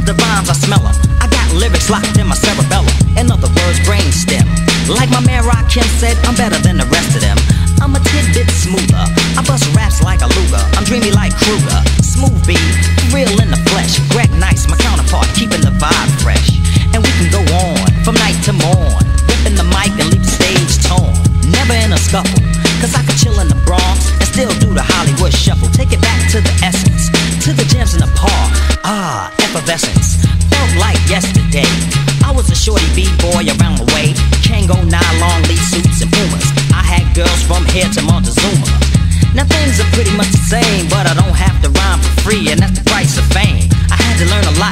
the rhymes, I smell them. I got lyrics locked in my cerebellum. In other words, brainstem. Like my man Rakim said, I'm better than the rest of them. I'm a tidbit smoother. I bust raps like a Luger. I'm dreamy like Kruger. Smooth B, real in the flesh. Greg Nice, my counterpart, keeping the vibe fresh. And we can go on from night to morn, ripping the mic and leave the stage torn. Never in a scuffle, cause I could chill in the Bronx and still do the Hollywood shuffle. Take it back to the essence, to the gems in the park. Ah, effervescence, felt like yesterday. I was a shorty B-boy around the way. Kango nylon, lead suits and Pumas. I had girls from here to Montezuma. Now things are pretty much the same, but I don't have to rhyme for free, and that's the price of fame.